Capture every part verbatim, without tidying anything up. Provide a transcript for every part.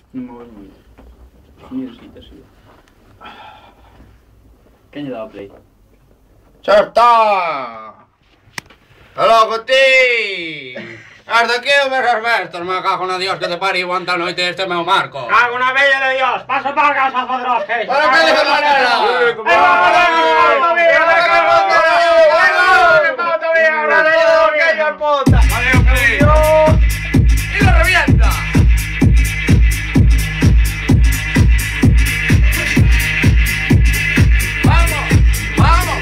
Non moves moito. Sonido sí, te sigo. Quen lle daba play? ¡Xa está! ¡Loco ti! Hasta aquí o mes asbestos, me cago na Dios que te pari aguanta a noite este meu marco. Cago na bella de Dios, paso para casa, Fadrosque. Para que de manera. ¡Eh, compadre! ¡Puta! ¡Y lo revienta! ¡Vamos! ¡Vamos!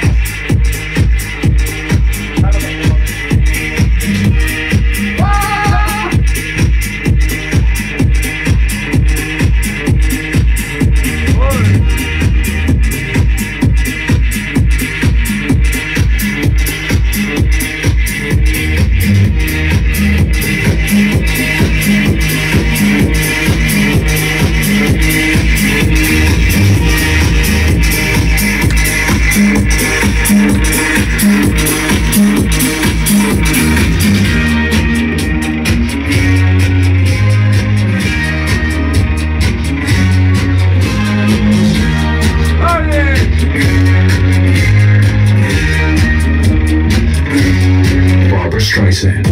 Barbra Streisand.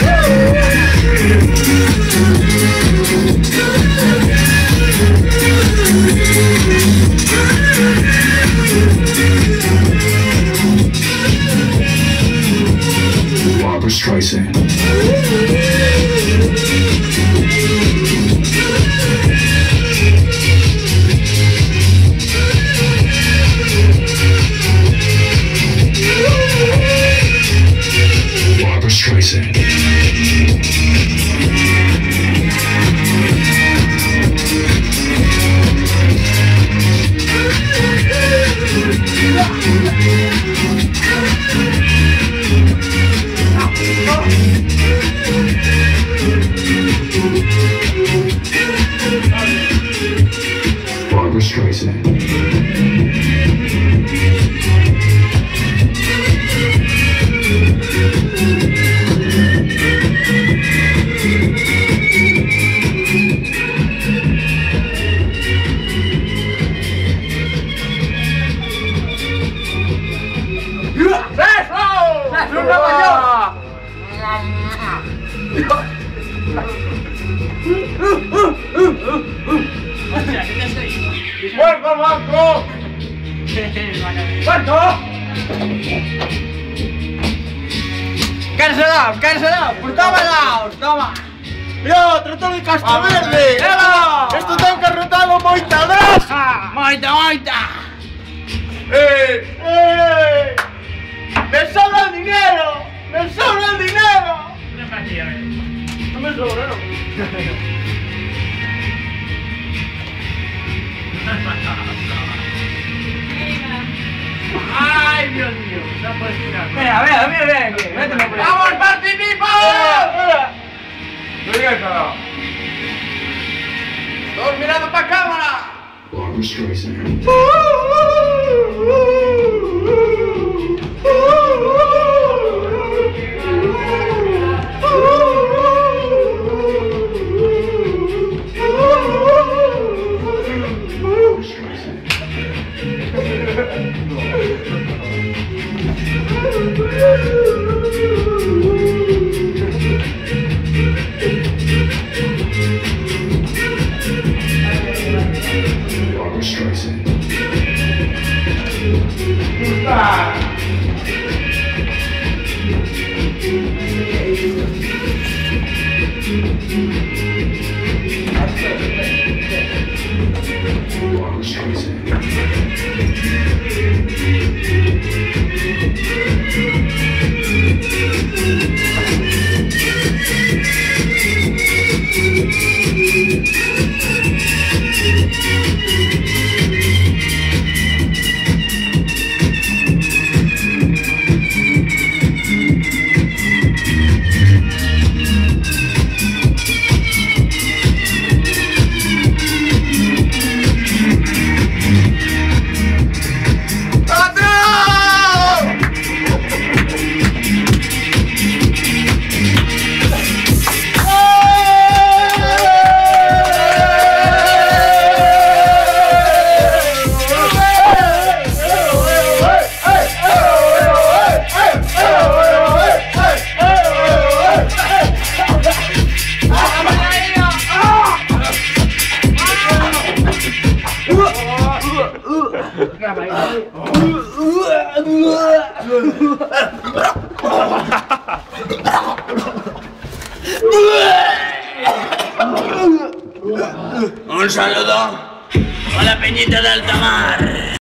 Barbra Streisand. Barbra Streisand. Barbra Streisand. ¡Puerto, Marco! ¡Puerto! ¡Cancelaos, cancelaos! ¡Pues toma daos, toma! ¡Yo, trato de Castro Verde! ¡Eva! ¡Esto tengo que rotalo moita grasa! ¡Moita, moita! ¡Eh! ¡Eh! ¡Me sobra el dinero! ¡Me sobra el dinero! No me sobra, no. ¡Ay, Dios mío! No puedes tirar. Mira, mira, mira, mira aquí. Méteme por ahí. ¡Vamos, participo! ¡No digas nada! ¡Todos mirando para cámara! Barbra Streisand. Barbra Streisand. Barbra Streisand. Un saludo a la peñita de alta mar.